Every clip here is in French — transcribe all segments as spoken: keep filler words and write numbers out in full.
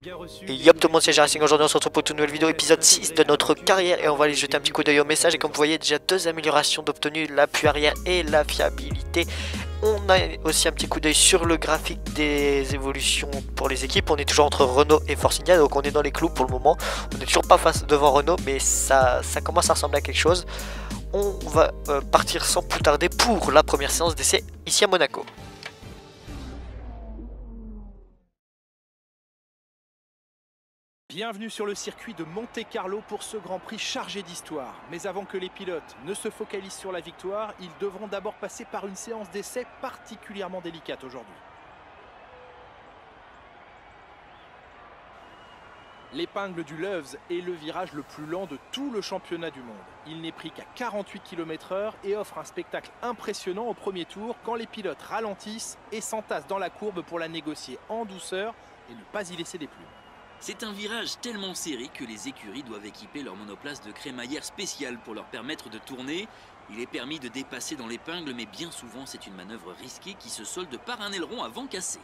Et yop tout le monde, c'est Racing. Aujourd'hui on se retrouve pour une nouvelle vidéo, épisode six de notre carrière. Et on va aller jeter un petit coup d'œil au message. Et comme vous voyez, déjà deux améliorations d'obtenues, l'appui arrière et la fiabilité. On a aussi un petit coup d'œil sur le graphique des évolutions pour les équipes. On est toujours entre Renault et Force India, donc on est dans les clous pour le moment. On n'est toujours pas face devant Renault, mais ça, ça commence à ressembler à quelque chose. On va euh, partir sans plus tarder pour la première séance d'essai ici à Monaco. Bienvenue sur le circuit de Monte-Carlo pour ce Grand Prix chargé d'histoire. Mais avant que les pilotes ne se focalisent sur la victoire, ils devront d'abord passer par une séance d'essai particulièrement délicate aujourd'hui. L'épingle du Loves est le virage le plus lent de tout le championnat du monde. Il n'est pris qu'à quarante-huit kilomètres heure et offre un spectacle impressionnant au premier tour quand les pilotes ralentissent et s'entassent dans la courbe pour la négocier en douceur et ne pas y laisser des plumes. C'est un virage tellement serré que les écuries doivent équiper leur monoplace de crémaillère spéciale pour leur permettre de tourner. Il est permis de dépasser dans l'épingle, mais bien souvent c'est une manœuvre risquée qui se solde par un aileron avant cassé.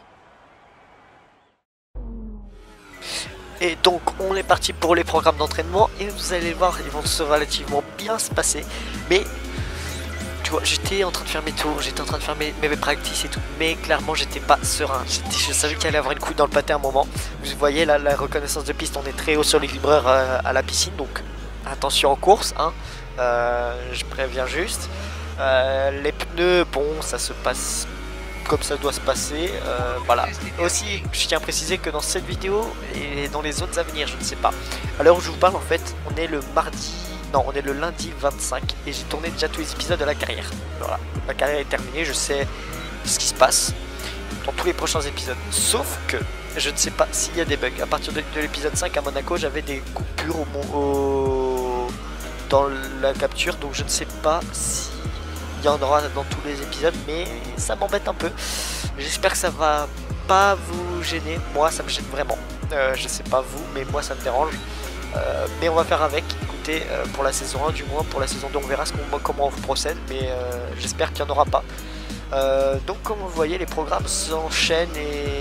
Et donc on est parti pour les programmes d'entraînement et vous allez voir, ils vont se relativement bien se passer. Mais tu vois, j'étais en train de faire mes tours, j'étais en train de faire mes, mes practices et tout, mais clairement j'étais pas serein. Je savais qu'il allait avoir une couille dans le pâté à un moment. Vous voyez là, la reconnaissance de piste, on est très haut sur l'équilibreur euh, à la piscine, donc attention en course, hein. euh, je préviens juste. Euh, les pneus, bon, ça se passe comme ça doit se passer, euh, voilà. Aussi, je tiens à préciser que dans cette vidéo et dans les autres à venir, je ne sais pas. À l'heure où je vous parle, en fait, on est le mardi. Non, on est le lundi vingt-cinq et j'ai tourné déjà tous les épisodes de la carrière. Voilà, la carrière est terminée, je sais ce qui se passe dans tous les prochains épisodes. Sauf que je ne sais pas s'il y a des bugs. À partir de, de l'épisode cinq à Monaco, j'avais des coupures au, au, dans la capture, donc je ne sais pas s'il y en aura dans tous les épisodes, mais ça m'embête un peu. J'espère que ça va pas vous gêner. Moi, ça me gêne vraiment. Euh, je sais pas vous, mais moi, ça me dérange. Euh, mais on va faire avec, écoutez, euh, pour la saison un du moins, pour la saison deux on verra ce qu'on, comment on procède, mais euh, j'espère qu'il n'y en aura pas. Euh, donc comme vous voyez, les programmes s'enchaînent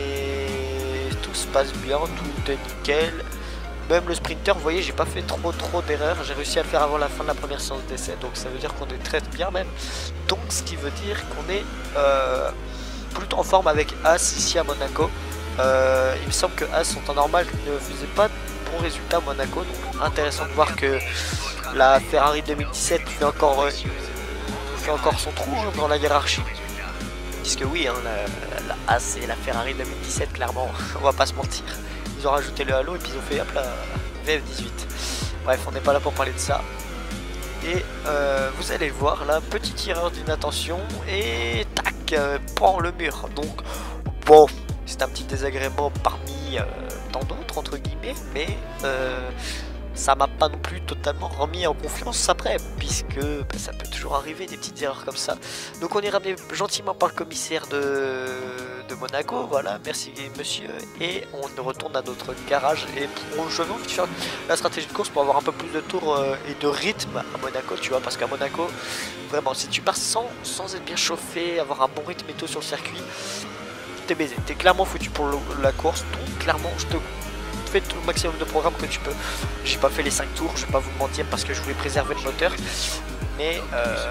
et tout se passe bien, tout est nickel. Même le sprinter, vous voyez, j'ai pas fait trop trop d'erreurs, j'ai réussi à le faire avant la fin de la première séance d'essai, donc ça veut dire qu'on est très bien même. Donc ce qui veut dire qu'on est euh, plutôt en forme avec As ici à Monaco. Euh, il me semble que As en temps normal ne faisait pas bon résultat à Monaco, donc intéressant de voir que la Ferrari deux mille dix-sept fait encore, euh, fait encore son trou hein, dans la hiérarchie. Puisque oui, hein, la, la As et la Ferrari deux mille dix-sept, clairement, on va pas se mentir. Ils ont rajouté le halo et puis ils ont fait hop là, V F dix-huit. Bref, on n'est pas là pour parler de ça. Et euh, vous allez voir, là, petite erreur d'inattention et tac, euh, prend le mur. Donc, bon, c'est un petit désagrément parmi... Euh, tant d'autres entre guillemets, mais euh, ça m'a pas non plus totalement remis en confiance après, puisque bah, ça peut toujours arriver des petites erreurs comme ça. Donc on est ramené gentiment par le commissaire de, de Monaco, voilà, merci monsieur, et on retourne à notre garage et on, je vais envie de faire la stratégie de course pour avoir un peu plus de tours euh, et de rythme à Monaco, tu vois, parce qu'à Monaco, vraiment, si tu pars sans, sans être bien chauffé, avoir un bon rythme et tout sur le circuit, t'es baisé, t'es clairement foutu pour le, la course, donc clairement je te fais tout le maximum de programmes que tu peux. J'ai pas fait les cinq tours, je vais pas vous mentir parce que je voulais préserver le moteur, mais euh,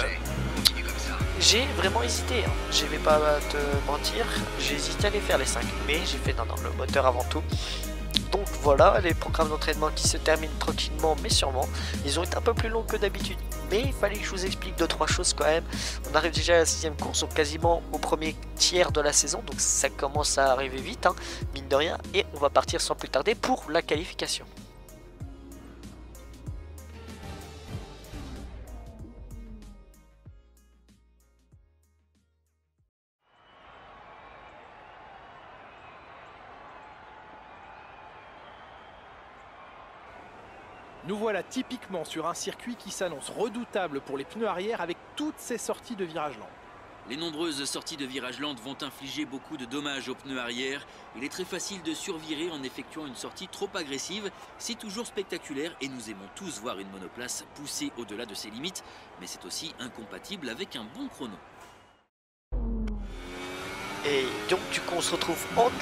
j'ai vraiment hésité, hein. Je vais pas te mentir, j'ai hésité à les faire les cinq, mais j'ai fait non non le moteur avant tout. Donc voilà, les programmes d'entraînement qui se terminent tranquillement mais sûrement. Ils ont été un peu plus longs que d'habitude, mais il fallait que je vous explique deux trois choses quand même. On arrive déjà à la sixième course, donc quasiment au premier tiers de la saison, donc ça commence à arriver vite, hein, mine de rien, et on va partir sans plus tarder pour la qualification. Nous voilà typiquement sur un circuit qui s'annonce redoutable pour les pneus arrière avec toutes ces sorties de virages lents. Les nombreuses sorties de virages lentes vont infliger beaucoup de dommages aux pneus arrière. Il est très facile de survirer en effectuant une sortie trop agressive. C'est toujours spectaculaire et nous aimons tous voir une monoplace pousser au-delà de ses limites. Mais c'est aussi incompatible avec un bon chrono. Et donc du coup on se retrouve en Q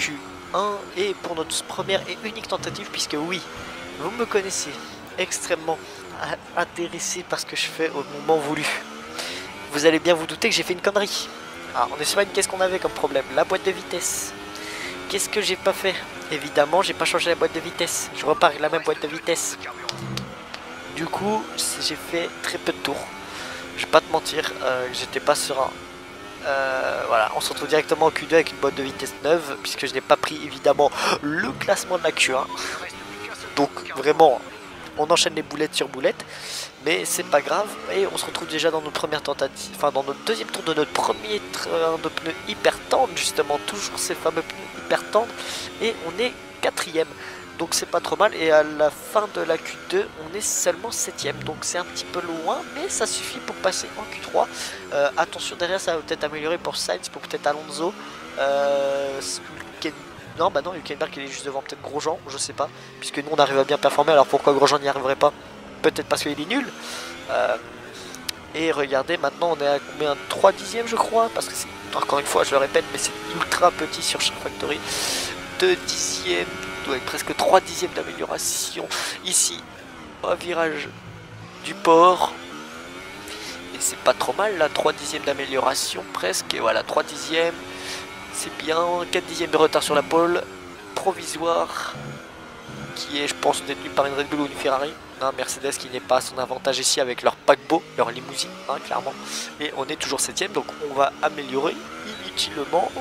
un et pour notre première et unique tentative, puisque oui, vous me connaissez, extrêmement intéressé par ce que je fais au moment voulu. Vous allez bien vous douter que j'ai fait une connerie. Alors en Espagne, qu'est-ce qu'on avait comme problème? La boîte de vitesse. Qu'est-ce que j'ai pas fait? Évidemment, j'ai pas changé la boîte de vitesse. Je repars avec la même boîte de vitesse. Du coup, j'ai fait très peu de tours. Je vais pas te mentir, euh, j'étais pas serein. Euh, voilà, on se retrouve directement au Q deux avec une boîte de vitesse neuve, puisque je n'ai pas pris évidemment le classement de la Q un. Donc vraiment, on enchaîne les boulettes sur boulettes, mais c'est pas grave. Et on se retrouve déjà dans notre première tentative, enfin dans notre deuxième tour de notre premier train de pneus hyper tendre, justement, toujours ces fameux pneus hyper tendres, et on est quatrième. Donc c'est pas trop mal, et à la fin de la Q deux on est seulement septième, donc c'est un petit peu loin, mais ça suffit pour passer en Q trois. euh, Attention, derrière ça va peut-être améliorer pour Sainz, pour peut-être Alonso, euh, Hülken... non bah non, Hülkenberg il est juste devant peut-être Grosjean, je sais pas, puisque nous on arrive à bien performer, alors pourquoi Grosjean n'y arriverait pas? Peut-être parce qu'il est nul. euh, Et regardez, maintenant on est à combien? trois dixièmes je crois, parce que c'est, encore une fois je le répète, mais c'est ultra petit sur chaque factory. deux dixièmes, doit être presque trois dixièmes d'amélioration ici au virage du port, et c'est pas trop mal là, trois dixièmes d'amélioration presque, et voilà, trois dixièmes, c'est bien. Quatre dixièmes de retard sur la pole provisoire, qui est je pense détenu par une Red Bull ou une Ferrari, un Mercedes qui n'est pas à son avantage ici avec leur paquebot, leur limousine, hein, clairement, et on est toujours septième, donc on va améliorer inutilement.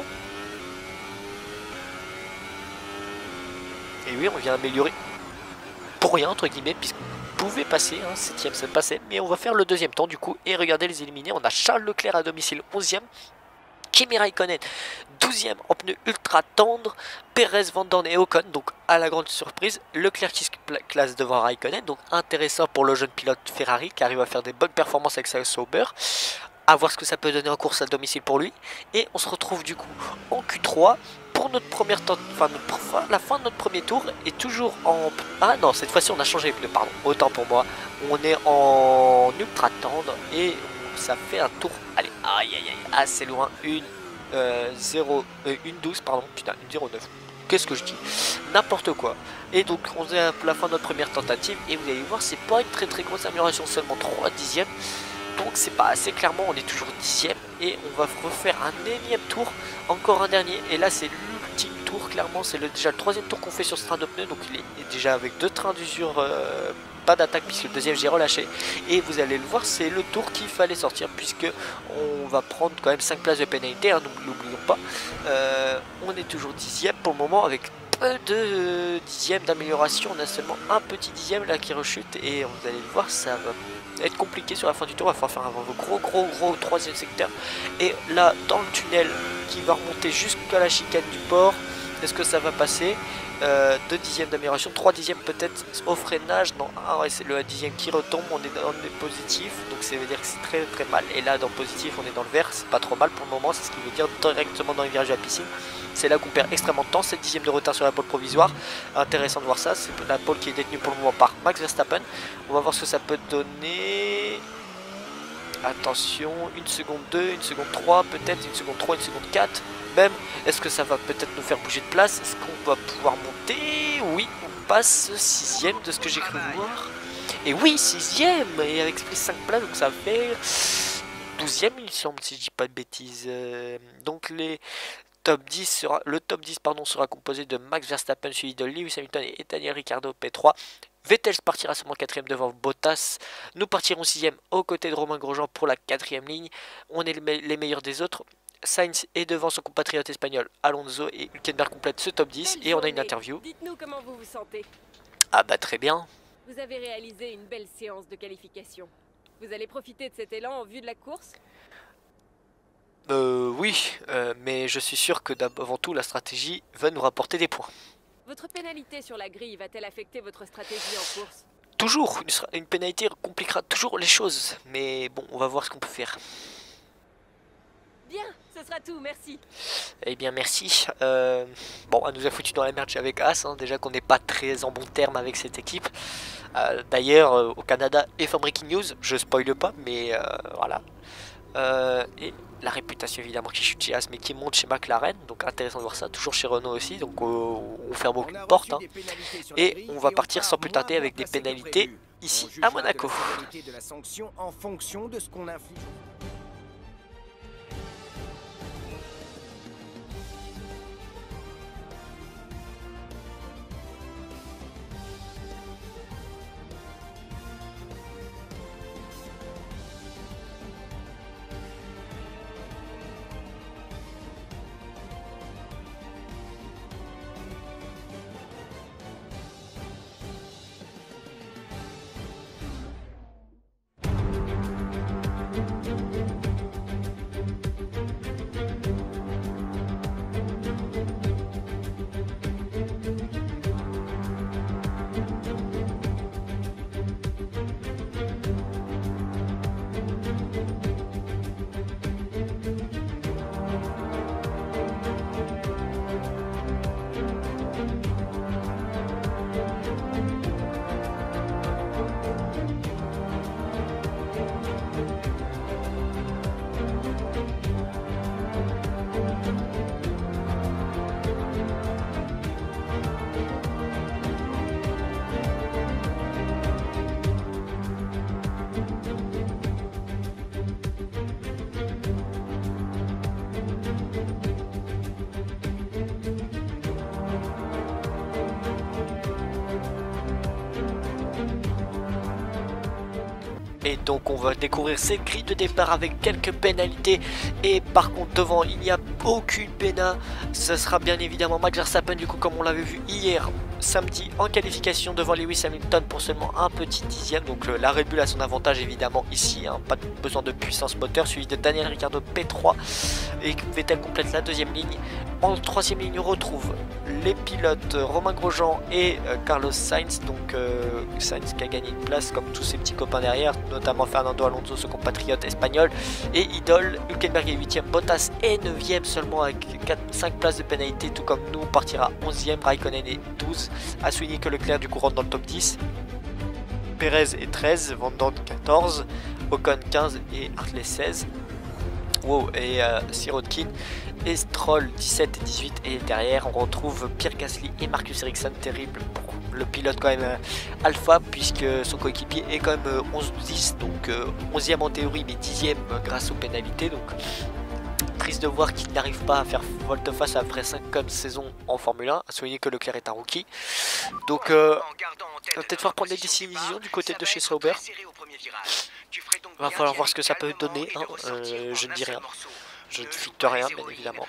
Et oui, on vient améliorer pour rien, entre guillemets, puisqu'on pouvait passer, hein, septième ça passait, mais on va faire le deuxième temps du coup, et regardez les éliminés. On a Charles Leclerc à domicile, onzième, Kimi Raikkonen, douzième en pneu ultra tendre, Perez, Van Dorn et Ocon, donc à la grande surprise, Leclerc qui se classe devant Raikkonen, donc intéressant pour le jeune pilote Ferrari qui arrive à faire des bonnes performances avec sa Sauber. À voir ce que ça peut donner en course à domicile pour lui, et on se retrouve du coup en Q trois. Pour notre première temps, enfin notre, la fin de notre premier tour, et toujours en... Ah non, cette fois-ci on a changé les pneus, pardon, autant pour moi. On est en ultra tendre, et ça fait un tour, allez, aïe aïe aïe, assez loin, une, euh, zéro, euh, une douze, pardon, putain, une zéro neuf. Qu'est-ce que je dis? N'importe quoi. Et donc on est à la fin de notre première tentative, et vous allez voir, c'est pas une très très grosse amélioration, seulement trois dixièmes. Donc c'est pas assez, clairement on est toujours dixième, et on va refaire un énième tour, encore un dernier, et là c'est l'ultime tour, clairement c'est le, déjà le troisième tour qu'on fait sur ce train de pneus, donc il est déjà avec deux trains d'usure, euh, pas d'attaque puisque le deuxième j'ai relâché, et vous allez le voir, c'est le tour qu'il fallait sortir, puisque on va prendre quand même cinq places de pénalité, hein, donc n'oublions pas. euh, on est toujours dixième pour le moment, avec peu de dixièmes d'amélioration, on a seulement un petit dixième là qui rechute, et vous allez le voir, ça va être compliqué sur la fin du tour. Il va falloir faire un gros gros gros troisième secteur, et là dans le tunnel qui va remonter jusqu'à la chicane du port, est-ce que ça va passer? euh, deux dixièmes d'amélioration, trois dixièmes peut-être au freinage, non, ah ouais, c'est le dixième qui retombe, on est dans le positif, donc ça veut dire que c'est très très mal, et là dans le positif on est dans le vert, c'est pas trop mal pour le moment, c'est ce qui veut dire directement dans les virages de la piscine. C'est là qu'on perd extrêmement de temps, sept dixièmes de retard sur la pole provisoire. Intéressant de voir ça, c'est la pole qui est détenue pour le moment par Max Verstappen. On va voir ce que ça peut donner. Attention, une seconde deux, une seconde trois, peut-être une seconde trois, une seconde quatre. Même, est-ce que ça va peut-être nous faire bouger de place? Est-ce qu'on va pouvoir monter? Oui, on passe sixième de ce que j'ai cru voir. Et oui, sixième, et avec plus cinq places, donc ça fait douzième il me semble, si je dis pas de bêtises. Euh, donc les... Top dix sera, le top dix pardon, sera composé de Max Verstappen suivi de Lewis Hamilton et Daniel Ricciardo P trois. Vettel partira seulement quatrième devant Bottas. Nous partirons sixième aux côtés de Romain Grosjean pour la quatrième ligne. On est les meilleurs des autres. Sainz est devant son compatriote espagnol Alonso, et Hülkenberg complète ce top dix. Et on a une interview. Dites-nous comment vous vous sentez. Ah bah très bien. Vous avez réalisé une belle séance de qualification. Vous allez profiter de cet élan en vue de la course? Euh, oui, euh, mais je suis sûr que d'avant tout la stratégie va nous rapporter des points. Votre pénalité sur la grille va-t-elle affecter votre stratégie en course? Toujours, une, une pénalité compliquera toujours les choses, mais bon, on va voir ce qu'on peut faire. Bien, ce sera tout, merci. Eh bien merci. Euh, bon, elle nous a foutu dans la merde avec As, hein, déjà qu'on n'est pas très en bon terme avec cette équipe. Euh, D'ailleurs, euh, au Canada et for Breaking News, je spoile pas, mais euh, voilà. Euh, et la réputation évidemment qui chute chez As mais qui monte chez McLaren, donc intéressant de voir ça, toujours chez Renault aussi, donc euh, on ferme aucune porte, hein. Et on va partir sans plus tarder avec des pénalités ici à Monaco. De la sanction en fonction de ce qu'on inflige. Et donc on va découvrir cette grille de départ avec quelques pénalités. Et par contre devant il n'y a aucune péna. Ce sera bien évidemment Max Verstappen du coup comme on l'avait vu hier samedi en qualification devant Lewis Hamilton pour seulement un petit dixième. Donc euh, la Red Bull a son avantage évidemment ici, hein, pas de besoin de puissance moteur, suivi de Daniel Ricciardo P trois et Vettel complète la deuxième ligne. En troisième ligne on retrouve les pilotes euh, Romain Grosjean et euh, Carlos Sainz. Donc euh, Sainz qui a gagné une place comme tous ses petits copains derrière, notamment Fernando Alonso, son compatriote espagnol, et Idol. Hülkenberg est huitième, Bottas est neuvième seulement avec quatre, cinq places de pénalité, tout comme nous. On partira onzième, Raikkonen est douze. À souligner que Leclerc du coup rentre dans le top dix. Perez est treize, Van Dorn quatorze, Ocon quinze et Hartley seize. Wow, et euh, Sirotkin et Stroll dix-sept et dix-huit. Et derrière on retrouve Pierre Gasly et Marcus Ericsson, terrible pour le pilote quand même euh, Alpha, puisque son coéquipier est quand même euh, onze dix, donc euh, onzième en théorie mais dixième euh, grâce aux pénalités. Donc triste de voir qu'il n'arrive pas à faire volte-face après cinq saisons en Formule un, à souligner que Leclerc est un rookie. Donc euh, on va peut-être falloir prendre des décisions du côté de chez Sauber. Il va falloir voir ce que ça peut donner, hein. euh, je ne dis rien. Je ne ficte rien, bien évidemment.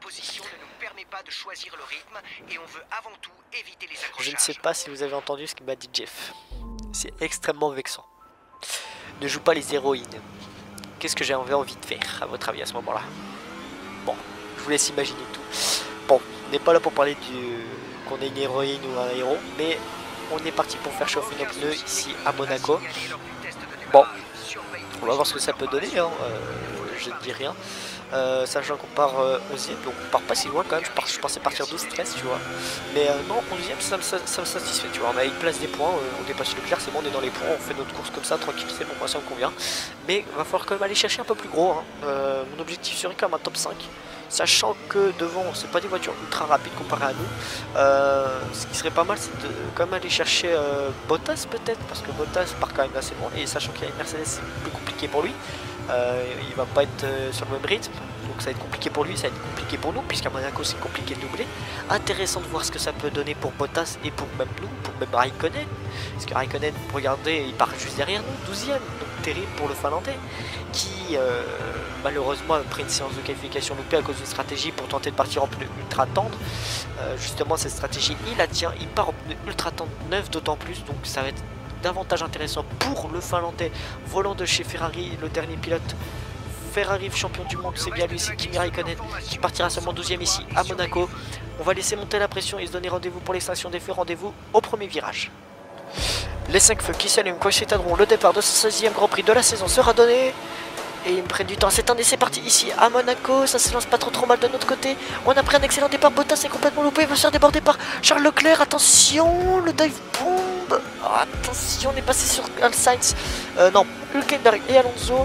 Je ne sais pas si vous avez entendu ce que m'a dit Jeff. C'est extrêmement vexant. Ne joue pas les héroïnes. Qu'est-ce que j'ai envie de faire, à votre avis, à ce moment-là? Bon, je vous laisse imaginer tout. Bon, on n'est pas là pour parler du qu'on est une héroïne ou un héros, mais on est parti pour faire chauffer nos pneus ici à Monaco. Bon, on va voir ce que ça peut donner, hein. euh, je ne dis rien. Euh, sachant qu'on part euh, onzième, donc on part pas si loin quand même, je, pars, je pensais partir douze treize, tu vois. Mais euh, non, onzième, ça me, ça, ça me satisfait, tu vois. On a une place des points, euh, on dépasse Leclerc, c'est bon, on est dans les points, on fait notre course comme ça, tranquille, c'est bon, moi ça me convient. Mais il va falloir quand même aller chercher un peu plus gros, hein. euh, Mon objectif serait quand même un top cinq. Sachant que devant, c'est pas des voitures ultra rapides comparées à nous. euh, Ce qui serait pas mal, c'est de quand même aller chercher euh, Bottas peut-être, parce que Bottas part quand même assez loin. Et sachant qu'il y a une Mercedes, c'est plus compliqué pour lui. Euh, il va pas être euh, sur le même rythme, donc ça va être compliqué pour lui, ça va être compliqué pour nous, puisqu'à Monaco c'est compliqué de doubler. Intéressant de voir ce que ça peut donner pour Bottas et pour même nous, pour même Raikkonen, parce que Raikkonen, regardez, il part juste derrière nous, douzième, donc terrible pour le Finlandais, qui euh, malheureusement après une séance de qualification loupée à cause d'une stratégie pour tenter de partir en pneu ultra tendre. Euh, justement cette stratégie il la tient, il part en pneu ultra tendre neuf d'autant plus, donc ça va être davantage intéressant pour le Finlandais volant de chez Ferrari, le dernier pilote Ferrari champion du monde, c'est bien lui, c'est Kimi Raikkonen qui partira seulement douzième ici à Monaco. On va laisser monter la pression et se donner rendez-vous pour l'extraction des feux, rendez-vous au premier virage. Les cinq feux qui s'allument quand ils s'éteindront, le départ de ce seizième Grand Prix de la saison sera donné. Et ils me prennent du temps, c'est un essai parti ici à Monaco, ça se lance pas trop trop mal de notre côté. On a pris un excellent départ, Bottas est complètement loupé, il va se faire déborder par Charles Leclerc, attention, le dive bomb. Oh, attention, on est passé sur Sainz, euh, non, Hülkenberg et Alonso.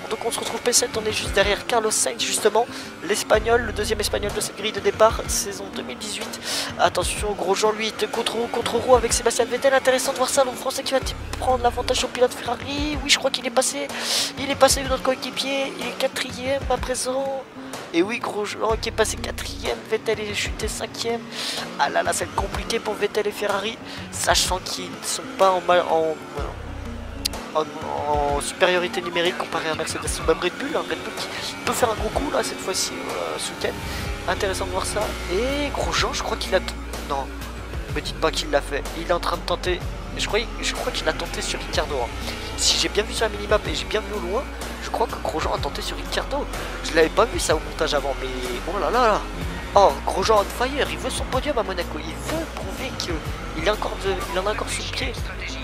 Donc on se retrouve P sept, on est juste derrière Carlos Sainz justement, l'espagnol, le deuxième espagnol de cette grille de départ, saison deux mille dix-huit. Attention, Grosjean lui contre roue contre roue avec Sébastien Vettel, intéressant de voir ça, le français qui va prendre l'avantage au pilote Ferrari. Oui, je crois qu'il est passé, il est passé de notre coéquipier, il est quatrième à présent. Et oui, Grosjean qui est passé quatrième, Vettel est chuté cinquième. Ah là là, c'est compliqué pour Vettel et Ferrari, sachant qu'ils ne sont pas en, mal, en, en, en supériorité numérique comparé à Mercedes ou même Red Bull. Hein. Red Bull qui peut faire un gros coup là cette fois-ci euh, ce week-end. Intéressant de voir ça. Et Grosjean, je crois qu'il a... Non, ne me dites pas qu'il l'a fait. Il est en train de tenter... Je crois, je crois qu'il a tenté sur Ricciardo. Hein. Si j'ai bien vu sur la minimap et j'ai bien vu au loin, je crois que Grosjean a tenté sur Ricciardo. Je l'avais pas vu ça au montage avant, mais oh là là là. Oh, Grosjean on fire, il veut son podium à Monaco. Il veut prouver qu'il encore de, il en a encore sous le pied.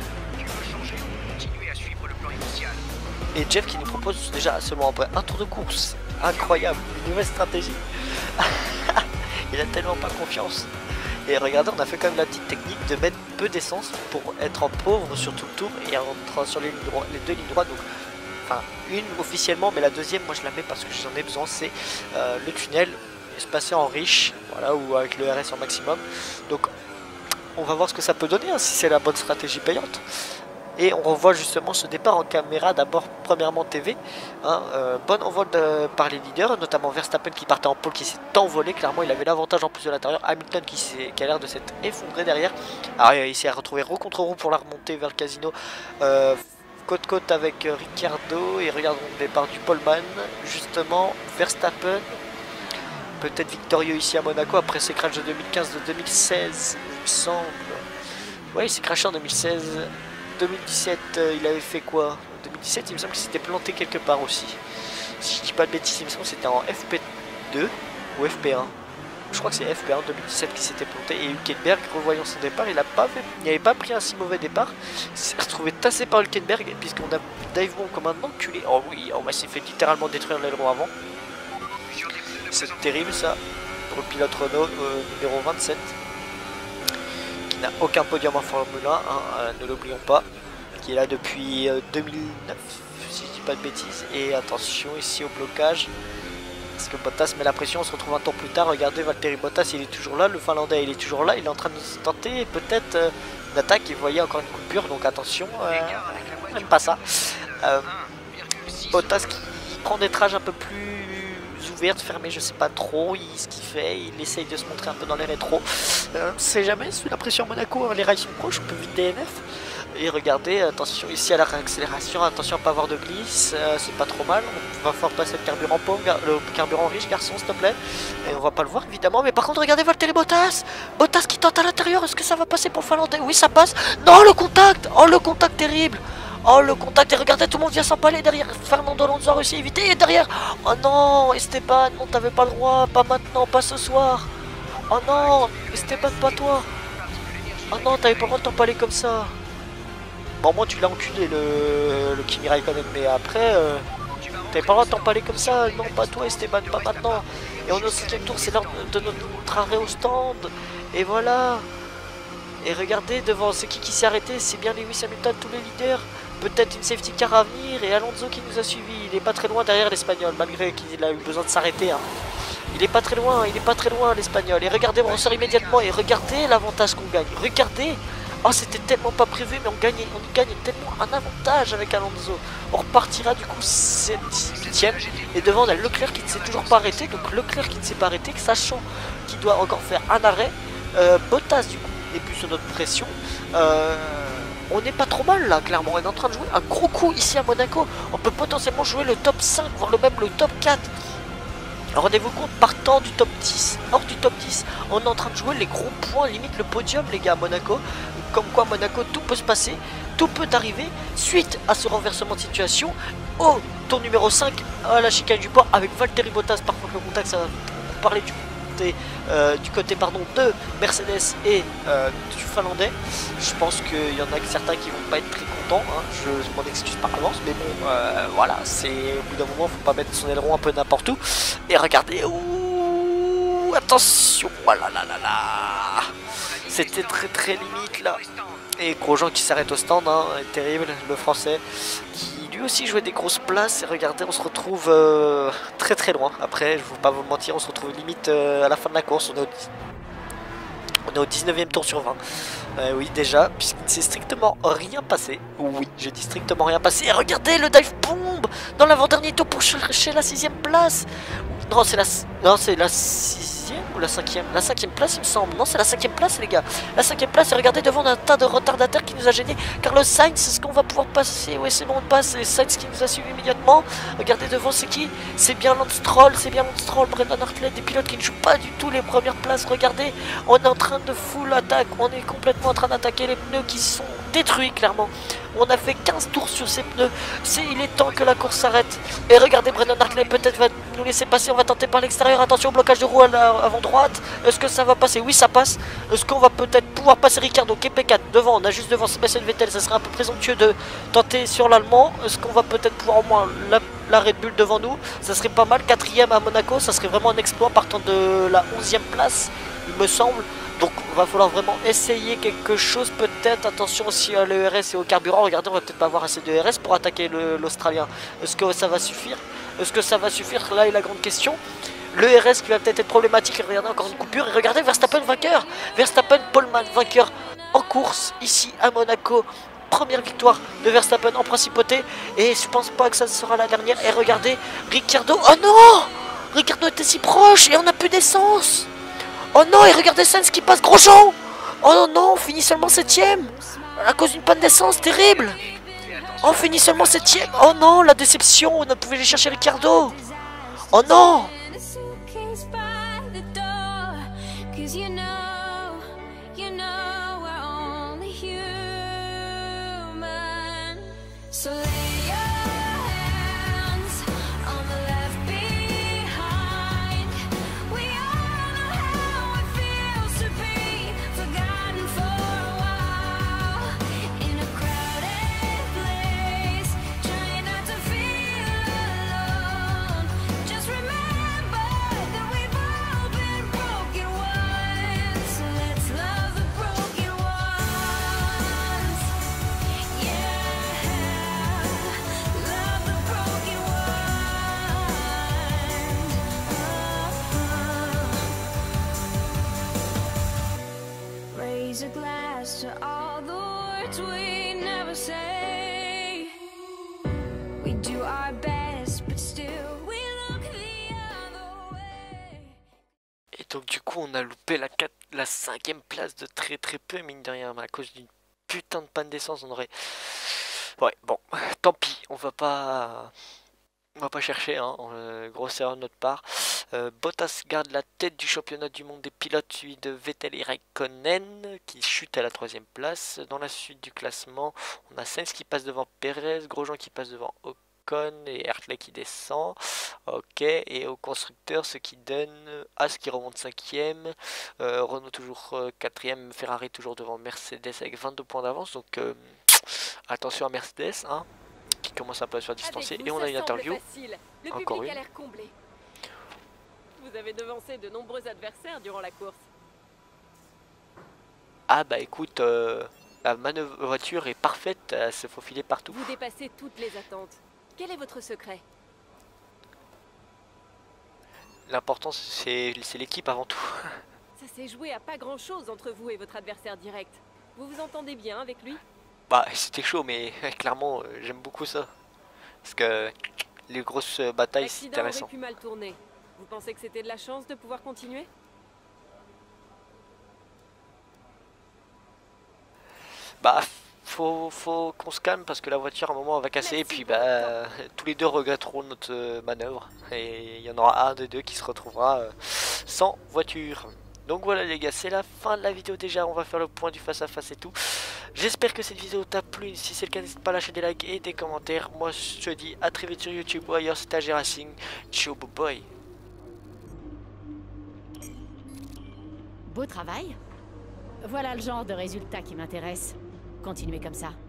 Et Jeff qui nous propose déjà seulement après un tour de course. Incroyable, une nouvelle stratégie. Il a tellement pas confiance. Et regardez, on a fait quand même la petite technique de mettre peu d'essence pour être en pauvre sur tout le tour et entrer sur les, lignes droites, les deux lignes droites. Donc, enfin, une officiellement, mais la deuxième, moi je la mets parce que j'en ai besoin. C'est euh, le tunnel espacé en riche, voilà, ou avec le R S en maximum. Donc, on va voir ce que ça peut donner, hein, si c'est la bonne stratégie payante. Et on revoit justement ce départ en caméra, d'abord premièrement T V, hein, euh, bon envol de, par les leaders, notamment Verstappen qui partait en pole, qui s'est envolé, clairement il avait l'avantage en plus de l'intérieur, Hamilton qui, qui a l'air de s'être effondré derrière, alors il s'est retrouvé roue contre roue pour la remontée vers le casino, euh, côte-côte avec euh, Ricciardo, et regardons le départ du poleman, justement Verstappen, peut-être victorieux ici à Monaco après ses crashs de deux mille quinze, de deux mille seize, il me semble, ouais il s'est crashé en deux mille seize, deux mille dix-sept, euh, il avait fait quoi? deux mille dix-sept, il me semble qu'il s'était planté quelque part aussi. Si je dis pas de bêtises, il me semble que c'était en F P deux ou F P un. Je crois que c'est F P un deux mille dix-sept qui s'était planté. Et Hülkenberg, revoyant son départ, il n'avait pas, pas pris un si mauvais départ. Il s'est retrouvé tassé par Hülkenberg, puisqu'on a Dave Wong comme un enculé. Oh oui, on s'est fait littéralement détruire l'aileron avant. C'est terrible ça, pour le pilote Renault euh, numéro vingt-sept. N'a aucun podium en Formule un, hein, euh, ne l'oublions pas, qui est là depuis euh, deux mille neuf, si je dis pas de bêtises. Et attention ici au blocage, parce que Bottas met la pression, on se retrouve un tour plus tard. Regardez, Valtteri Bottas, il est toujours là, le Finlandais, il est toujours là, il est en train de se tenter peut-être euh, une attaque, et vous voyez encore une coupure, donc attention, euh, j'aime pas ça. Euh, Bottas qui prend des trages un peu plus ouverte, fermée, je sais pas trop il, ce qu'il fait, il essaye de se montrer un peu dans les rétros, euh, on sait jamais, sous la pression Monaco, hein, les rails sont proches, on peut vite D N F, et regardez, attention ici à la réaccélération, attention à pas avoir de glisse, euh, c'est pas trop mal, on va falloir passer le carburant pauvre, le carburant riche garçon s'il te plaît, et on va pas le voir évidemment, mais par contre regardez Valtteri Bottas, Bottas qui tente à l'intérieur, est-ce que ça va passer pour le Finlandais? Oui ça passe, non le contact, oh le contact terrible. Oh le contact, et regardez tout le monde vient s'empaler derrière. Fernando Alonso a réussi à éviter, et derrière. Oh non Esteban, non t'avais pas le droit, pas maintenant, pas ce soir. Oh non Esteban, pas toi. Oh non t'avais pas le droit de t'empaler comme ça. Bon moi tu l'as enculé le, le Kimi Raikkonen, mais après euh, t'avais pas le droit de t'empaler comme ça. Non pas toi Esteban, pas maintenant. Et on est au cinquième tour, c'est l'heure de notre arrêt au stand. Et voilà. Et regardez devant, c'est qui qui s'est arrêté? C'est bien Lewis Hamilton, tous les leaders. Peut-être une safety car à venir, et Alonso qui nous a suivi. Il est pas très loin derrière l'Espagnol, malgré qu'il a eu besoin de s'arrêter. Hein. Il est pas très loin, il est pas très loin l'Espagnol. Et regardez, on sort immédiatement, et regardez l'avantage qu'on gagne. Regardez. Oh c'était tellement pas prévu, mais on gagne, on gagne tellement un avantage avec Alonso. On repartira du coup septième, et devant on a Leclerc qui ne s'est toujours pas arrêté. Donc Leclerc qui ne s'est pas arrêté, sachant qu'il doit encore faire un arrêt. euh, Bottas du coup n'est plus sous notre pression. euh, On n'est pas trop mal là, clairement. On est en train de jouer un gros coup ici à Monaco. On peut potentiellement jouer le top cinq, voire le même le top quatre. Rendez-vous compte, partant du top dix, hors du top dix, on est en train de jouer les gros points, limite le podium les gars à Monaco. Comme quoi Monaco, tout peut se passer, tout peut arriver suite à ce renversement de situation. Au tour numéro cinq, à la chicane du port, avec Valtteri Bottas. Par contre le contact, ça va parler du côté, euh, du côté pardon, de Mercedes et euh, du Finlandais. Je pense qu'il y en a certains qui vont pas être très contents, hein. Je m'en excuse par avance, mais bon euh, voilà, c'est au bout d'un moment faut pas mettre son aileron un peu n'importe où. Et regardez, ouh, attention, voilà là là là, c'était très très limite là. Et Grosjean qui s'arrête au stand, hein, terrible, le français, qui lui aussi jouait des grosses places. Et regardez, on se retrouve euh, très très loin. Après, je ne vais pas vous mentir, on se retrouve limite euh, à la fin de la course. On est au, on est au dix-neuvième tour sur vingt. Euh, oui, déjà, puisqu'il ne s'est strictement rien passé. Oui, j'ai dit strictement rien passé. Et regardez le dive bomb dans l'avant-dernier tour pour chercher la sixième place. Non, c'est la, non, c'est la sixième ou la cinquième? La cinquième place, il me semble. Non, c'est la cinquième place, les gars. La cinquième place, et regardez devant un tas de retardataires qui nous a gênés. Carlos Sainz, c'est ce qu'on va pouvoir passer. Oui, c'est bon, on passe. C'est Sainz qui nous a suivi immédiatement. Regardez devant, c'est qui? C'est bien Lance Stroll, c'est bien Lance Stroll, Brendan Hartley, des pilotes qui ne jouent pas du tout les premières places. Regardez, on est en train de full attaque. On est complètement en train d'attaquer les pneus qui sont détruits, clairement. On a fait quinze tours sur ces pneus. C'est, il est temps que la course s'arrête. Et regardez, Brendan Hartley peut-être va nous laisser passer. On va tenter par l'extérieur. Attention, blocage de roue à la, avant droite. Est-ce que ça va passer? Oui, ça passe. Est-ce qu'on va peut-être pouvoir passer Ricardo qui est P quatre devant? On a juste devant Sebastian Vettel. Ça serait un peu présomptueux de tenter sur l'allemand. Est-ce qu'on va peut-être pouvoir au moins la, la Red Bull devant nous? Ça serait pas mal. Quatrième à Monaco. Ça serait vraiment un exploit partant de la onzième place, il me semble. Donc il va falloir vraiment essayer quelque chose peut-être. Attention aussi à l'E R S et au carburant. Regardez, on va peut-être pas avoir assez de E R S pour attaquer l'Australien. Est-ce que ça va suffire? Est-ce que ça va suffire? Là est la grande question. Le R S qui va peut-être être problématique. Regardez, encore une coupure. Et regardez, Verstappen vainqueur. Verstappen, Paulman vainqueur en course ici à Monaco. Première victoire de Verstappen en principauté. Et je pense pas que ça sera la dernière. Et regardez, Ricciardo. Oh non! Ricciardo était si proche et on n'a plus d'essence. Oh non, et regardez Sainz qui passe, Grosjean. Oh non, on finit seulement septième à cause d'une panne d'essence terrible. On finit seulement septième. Oh non, la déception, on ne pouvait aller chercher Ricciardo. Oh non. A glass to all the words we never say. We do our best, but still we look the other way. Et donc du coup on a loupé la, quatre, la cinquième place de très très peu, mine de rien, à cause d'une putain de panne d'essence. On aurait... Ouais, bon, tant pis, on va pas... On va pas chercher, hein, euh, grosse erreur de notre part. Euh, Bottas garde la tête du championnat du monde des pilotes, suivi de Vettel et Raikkonen, qui chute à la troisième place. Dans la suite du classement, on a Sainz qui passe devant Perez, Grosjean qui passe devant Ocon et Hartley qui descend. Ok, et au constructeur, ce qui donne As qui remonte cinquième, euh, Renault toujours euh, quatrième, Ferrari toujours devant Mercedes avec vingt-deux points d'avance. Donc euh, attention à Mercedes, hein, qui commence un peu à se faire distancer. Vous, et on a une interview. Le Encore public une. a l'air comblé. Vous avez devancé de nombreux adversaires durant la course. Ah bah écoute, euh, la manœuvre voiture est parfaite, elle se faufiler partout. Vous dépassez toutes les attentes. Quel est votre secret? L'important c'est l'équipe avant tout. Ça s'est joué à pas grand chose entre vous et votre adversaire direct. Vous vous entendez bien avec lui? Bah c'était chaud, mais clairement euh, j'aime beaucoup ça. Parce que les grosses batailles c'est intéressant. L'accident aurait pu mal tourner. Vous pensez que c'était de la chance de pouvoir continuer? Bah faut, faut qu'on se calme parce que la voiture à un moment elle va casser. Et puis bah tous les deux regretteront notre euh, manœuvre. Et il y en aura un des deux qui se retrouvera euh, sans voiture. Donc voilà les gars, c'est la fin de la vidéo déjà, on va faire le point du face à face et tout. J'espère que cette vidéo t'a plu, si c'est le cas n'hésite pas à lâcher des likes et des commentaires. Moi je te dis à très vite sur YouTube ou ailleurs, c'était A G Racing, ciao boy. Beau travail. Voilà le genre de résultat qui m'intéresse. Continuez comme ça.